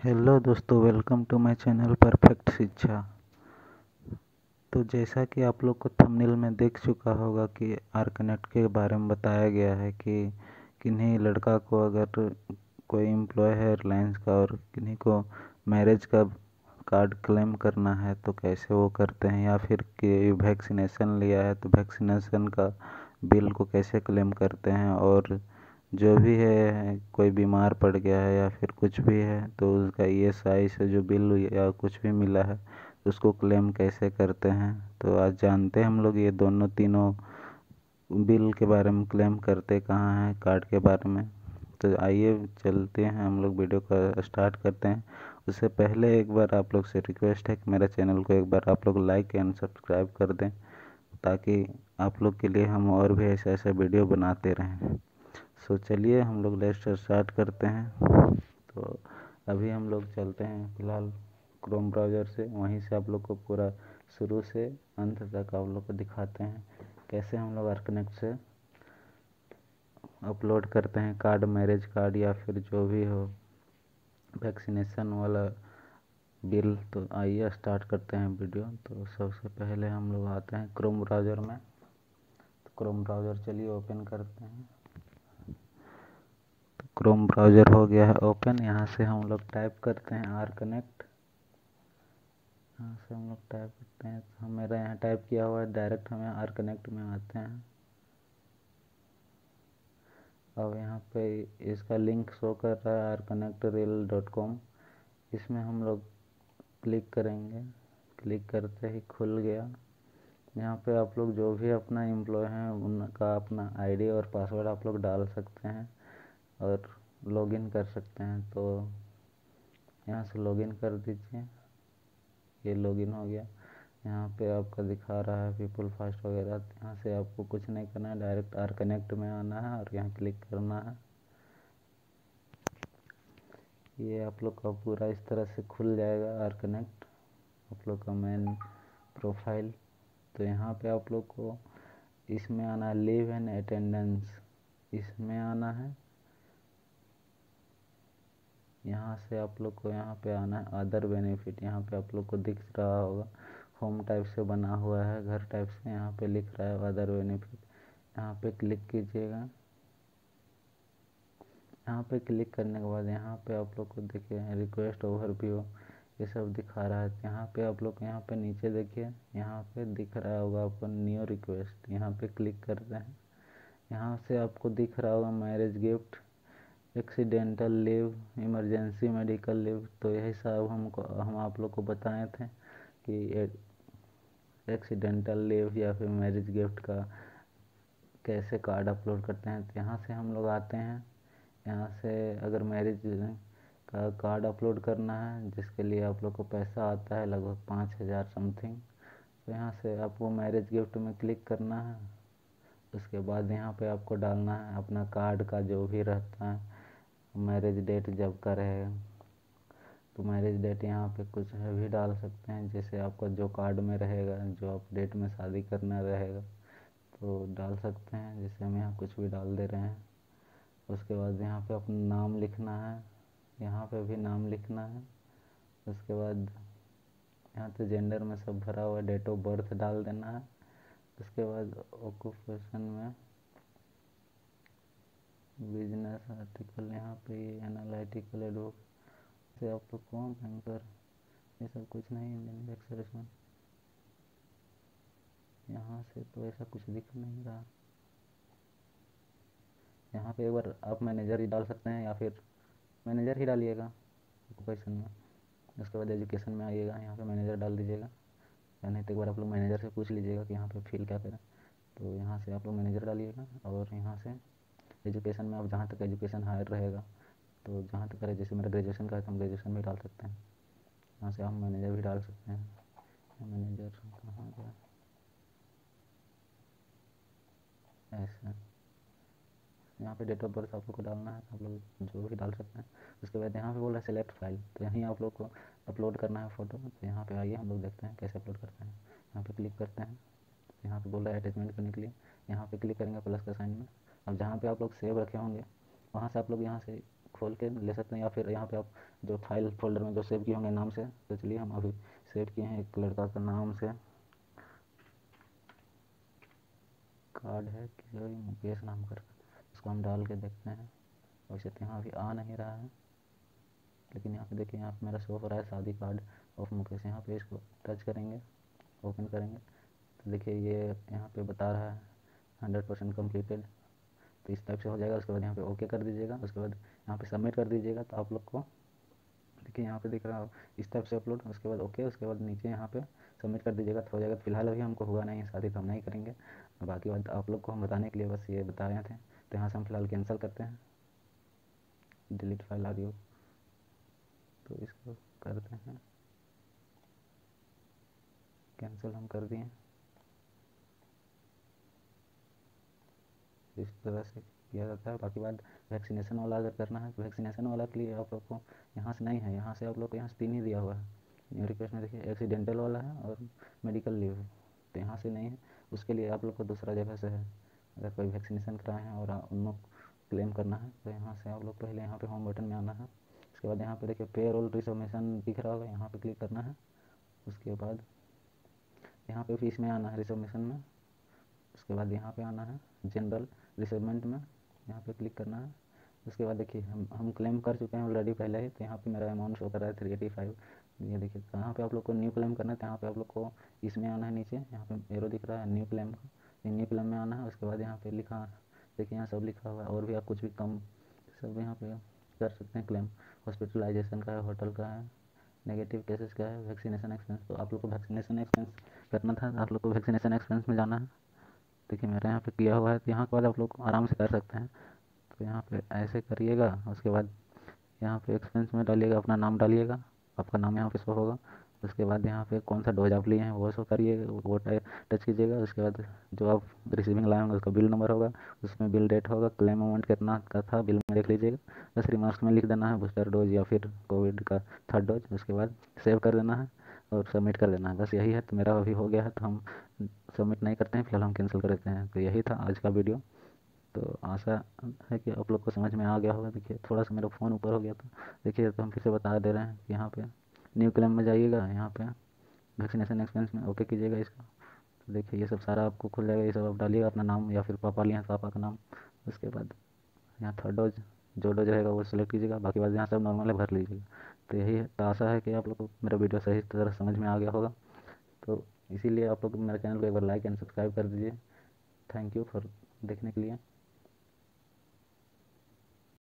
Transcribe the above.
Hello दोस्तों, welcome to my channel perfect Shiksha. तो जैसा कि आप लोग को थंबनेल में देख चुका होगा कि आर कनेक्ट के बारे में बताया गया है कि किन्हीं लड़का को अगर कोई एम्प्लॉय है रिलायंस का और किन्हीं को मैरिज का कार्ड क्लेम करना है तो कैसे वो करते हैं, या फिर कि वैक्सीनेशन लिया है तो वैक्सीनेशन का बिल को कैसे क्लेम करते हैं, और जो भी है कोई बीमार पड़ गया है या फिर कुछ भी है तो उसका ईएसआई से जो बिल या कुछ भी मिला है उसको क्लेम कैसे करते हैं। तो आज जानते हैं हम लोग ये दोनों तीनों बिल के बारे में, क्लेम करते कहाँ हैं कार्ड के बारे में। तो आइए चलते हैं, हम लोग वीडियो का स्टार्ट करते हैं। उससे पहले एक बार आप लोग से रिक्वेस्ट है कि मेरे चैनल को एक बार आप लोग लाइक एंड सब्सक्राइब कर दें, ताकि आप लोग के लिए हम और भी ऐसे ऐसे वीडियो बनाते रहें। सो चलिए हम लोग लेक्चर स्टार्ट करते हैं। तो अभी हम लोग चलते हैं फिलहाल क्रोम ब्राउज़र से, वहीं से आप लोग को पूरा शुरू से अंत तक आप लोग को दिखाते हैं कैसे हम लोग आर्कनेक्ट से अपलोड करते हैं कार्ड, मैरिज कार्ड या फिर जो भी हो वैक्सीनेशन वाला बिल। तो आइए स्टार्ट करते हैं वीडियो। तो सबसे पहले हम लोग आते हैं क्रोम ब्राउज़र में। तो क्रोम ब्राउज़र चलिए ओपन करते हैं। तो क्रोम ब्राउज़र हो गया है ओपन। यहाँ से हम लोग टाइप करते हैं आर कनेक्ट। यहाँ से हम लोग टाइप करते हैं, तो मेरा यहाँ टाइप किया हुआ है, डायरेक्ट हमें आर कनेक्ट में आते हैं। अब यहाँ पे इसका लिंक शो कर रहा है arconnectrel.com। इसमें हम लोग क्लिक करेंगे। क्लिक करते ही खुल गया। यहाँ पे आप लोग जो भी अपना एम्प्लॉय हैं उनका अपना आईडी और पासवर्ड आप लोग डाल सकते हैं और लॉगिन कर सकते हैं। तो यहाँ से लॉगिन कर दीजिए। ये लॉगिन हो गया। यहाँ पे आपका दिखा रहा है पीपल फास्ट वगैरह। यहाँ से आपको कुछ नहीं करना है, डायरेक्ट आर कनेक्ट में आना है और यहाँ क्लिक करना है। ये आप लोग का पूरा इस तरह से खुल जाएगा आर कनेक्ट, आप लोग का मेन प्रोफाइल। तो यहाँ पे आप लोग को इसमें आना है लीव एंड अटेंडेंस, इसमें आना है। यहाँ से आप लोग को यहाँ पे आना है अदर बेनिफिट। यहाँ पे आप लोग को दिख रहा होगा होम टाइप से बना हुआ है, घर टाइप से। यहाँ पे लिख रहा है अदर बेनिफिट, यहाँ पे क्लिक कीजिएगा। यहाँ पे क्लिक करने के बाद यहाँ पे आप लोग को देखिए रिक्वेस्ट ओवरव्यू ये सब दिखा रहा है। यहाँ पे आप लोग यहाँ पे नीचे देखिए, यहाँ पे दिख रहा होगा आपको न्यू रिक्वेस्ट, यहाँ पे क्लिक करते हैं। यहाँ से आपको दिख रहा होगा marriage gift, accidental leave, emergency medical leave. तो यही सब हम आप लोग को बताए थे कि एक्सीडेंटल लीव या फिर मैरिज गिफ्ट का कैसे कार्ड अपलोड करते हैं। तो यहाँ से हम लोग आते हैं। यहाँ से अगर मैरिज का कार्ड अपलोड करना है जिसके लिए आप लोग को पैसा आता है लगभग 5,000 समथिंग, तो यहाँ से आपको मैरिज गिफ्ट में क्लिक करना है। उसके बाद यहाँ पे आपको डालना है अपना कार्ड का जो भी रहता है, मैरिज डेट जब का रहेगा। तो मैरिज डेट यहाँ पे कुछ भी डाल सकते हैं, जैसे आपका जो कार्ड में रहेगा, जो आप डेट में शादी करना रहेगा तो डाल सकते हैं। जैसे हम यहाँ कुछ भी डाल दे रहे हैं। उसके बाद यहाँ पे अपना नाम लिखना है, यहाँ पे भी नाम लिखना है। उसके बाद यहाँ तो जेंडर में सब भरा हुआ, डेट ऑफ बर्थ डाल देना है। उसके बाद ऑक्यूपेशन में बिजनेस आर्टिकल, यहाँ पे एनालिटिकल एडवोकेट से आप लोग को बैंकर, ये सब कुछ नहीं, इंडियन एक्सप्रेशन। यहाँ से तो ऐसा कुछ दिख नहीं रहा। यहाँ पे एक बार आप मैनेजर ही डाल सकते हैं या फिर मैनेजर ही डालिएगा ऑक्यूपेशन में। उसके बाद एजुकेशन में आइएगा, यहाँ पे मैनेजर डाल दीजिएगा, या नहीं तो एक बार आप लोग मैनेजर से पूछ लीजिएगा कि यहाँ पे फिल क्या करें। तो यहाँ से आप लोग मैनेजर डालिएगा और यहाँ से एजुकेशन में आप जहाँ तक एजुकेशन हायर रहेगा, तो जहाँ तक करे, जैसे मेरा ग्रेजुएशन का है तो हम ग्रेजुएशन भी डाल सकते हैं। यहाँ से हम मैनेजर भी डाल सकते हैं। मैनेजर कहाँ गया, ऐसे यहाँ पे डेट ऑफ बर्थ आप लोग को डालना है, आप लोग जो भी डाल सकते हैं। उसके बाद यहाँ पे बोल रहा है सेलेक्ट फाइल, तो यहीं आप लोग को अपलोड करना है फ़ोटो। तो यहाँ पे आइए हम लोग देखते हैं कैसे अपलोड करते हैं। यहाँ पे क्लिक करते हैं, यहाँ पे बोल रहा है अटैचमेंट करने के लिए, यहाँ पे क्लिक करेंगे प्लस का साइन में। अब जहाँ पे आप लोग सेव रखे होंगे वहाँ से आप लोग यहाँ से खोल के ले सकते हैं, या फिर यहाँ पे आप जो फाइल फोल्डर में जो सेव किए होंगे नाम से, तो चलिए हम अभी सेव किए हैं एक लड़का का नाम से, कार्ड है कि मुकेश नाम कर, उसको हम डाल के देखते हैं। वैसे तो यहाँ अभी आ नहीं रहा है, लेकिन यहाँ पे देखिए, यहाँ पे मेरा शो हो रहा है शादी कार्ड ऑफ मुकेश। यहाँ पे इसको टच करेंगे, ओपन करेंगे, तो देखिए ये यहाँ पे बता रहा है 100% कम्प्लीटेड। तो इस टाइप से हो जाएगा। उसके बाद यहाँ पे ओके कर दीजिएगा, उसके बाद यहाँ पे सबमिट कर दीजिएगा। तो आप लोग को देखिए यहाँ पे दिख रहा हो इस टाइप से अपलोड, उसके बाद ओके, उसके बाद नीचे यहाँ पे सबमिट कर दीजिएगा, तो हो जाएगा। फिलहाल अभी हमको हुआ नहीं है शादी, तो हम नहीं करेंगे। बाकी बात आप लोग को हम बताने के लिए बस ये बता रहे थे। तो यहाँ से हम फिलहाल कैंसिल करते हैं, डिलीट फाइल ऑडियो, तो इसको करते हैं कैंसिल, हम कर दिए। इस तरह से किया जाता है। बाकी बात वैक्सीनेशन वाला अगर करना है, तो वैक्सीनेशन वाला के लिए आप लोग को यहाँ से नहीं है, यहाँ से आप लोग को यहाँ से 3 ही दिया हुआ है न्यू रिक्वेस्ट में। देखिए एक्सीडेंटल वाला है और मेडिकल लीव है, तो यहाँ से नहीं है। उसके लिए आप लोग को दूसरा जगह से है। अगर कोई वैक्सीनेशन कराए हैं और उन लोग क्लेम करना है, तो यहाँ से आप लोग पहले यहाँ पे होम बटन में आना है। उसके बाद यहाँ पे देखिए पे रोल रिसबमिशन दिख रहा होगा, यहाँ पे क्लिक करना है। उसके बाद यहाँ पे फीस में आना है रिसबमिशन में। उसके बाद यहाँ पे आना है जनरल रिसेटलमेंट में, यहाँ पे क्लिक करना है। उसके बाद देखिए हम क्लेम कर चुके हैं ऑलरेडी पहले ही, तो यहाँ पे मेरा अमाउंट शो कर रहा है 385। ये देखिए कहाँ पे आप लोग को न्यू क्लेम करना है, तो यहाँ पे आप लोग को इसमें आना है, नीचे यहाँ पे एरो दिख रहा है न्यू क्लेम का, न्यू क्लेम में आना है। उसके बाद यहाँ पे लिखा, देखिए यहाँ सब लिखा हुआ है, और भी आप कुछ भी कम सब यहाँ पे कर सकते हैं क्लेम। हॉस्पिटलाइजेशन का है, होटल का है, नेगेटिव केसेस का है, वैक्सीनेशन एक्सपेंस। तो आप लोग को वैक्सीनेशन एक्सपेंस करना था, आप लोग को वैक्सीनेशन एक्सपेंस में जाना है। देखिए मेरा यहाँ पे किया हुआ है, तो यहाँ के बाद आप लोग आराम से कर सकते हैं। तो यहाँ पे ऐसे करिएगा। उसके बाद यहाँ पे एक्सपेंस में डालिएगा, अपना नाम डालिएगा, आपका नाम यहाँ पे शो होगा। उसके बाद यहाँ पे कौन सा डोज आप लिए हैं वो शो करिएगा, वो टच कीजिएगा। उसके बाद जो आप रिसीविंग लाए होंगे उसका बिल नंबर होगा, उसमें बिल डेट होगा, क्लेम अमाउंट कितना का था बिल में देख लीजिएगा। बस रिमार्क्स में लिख देना है बूस्टर डोज या फिर कोविड का 3rd डोज। उसके बाद सेव कर देना है और सबमिट कर देना है, बस यही है। तो मेरा अभी हो गया है, तो हम सबमिट नहीं करते हैं, फिलहाल हम कैंसिल कर देते हैं। तो यही था आज का वीडियो। तो आशा है कि आप लोग को समझ में आ गया होगा। देखिए थोड़ा सा मेरा फ़ोन ऊपर हो गया था, देखिए तो हम फिर से बता दे रहे हैं कि यहाँ पे न्यू क्लेम में जाइएगा, यहाँ पे वैक्सीनेशन एक्सपेंस में ओके कीजिएगा इसका। तो देखिए ये सब सारा आपको खुल जाएगा, ये सब आप डालिएगा अपना नाम, या फिर पापा लिए हैं पापा का नाम। उसके बाद यहाँ 3rd डोज जो डोज रहेगा वो सिलेक्ट कीजिएगा, बाकी बात यहाँ सब नॉर्मल है भर लीजिएगा। तो यही है। तो आशा है कि आप लोग को मेरा वीडियो सही तरह समझ में आ गया होगा। तो इसीलिए आप लोग मेरे चैनल को एक बार लाइक एंड सब्सक्राइब कर दीजिए। थैंक यू फॉर देखने के लिए।